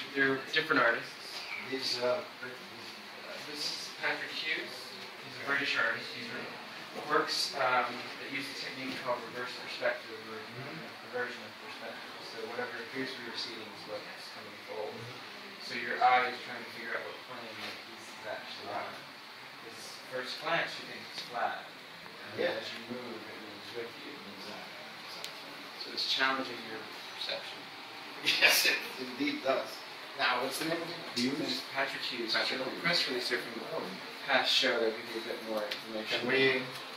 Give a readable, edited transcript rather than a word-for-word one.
They're different artists. These, This is Patrick Hughes. He's a British artist. He works that use a technique called reverse perspective, or reversion of perspective. So whatever appears to be receding is what's coming forward. So your eye is trying to figure out what plane the piece is actually on. Because first glance you think it's flat, and as you move, it moves with you. So it's challenging your perception. yes, it indeed does. Now, what's the name of it? Hughes? Patrick Hughes. Patrick Hughes. Press release here from the past show that will give you a bit more information. Can we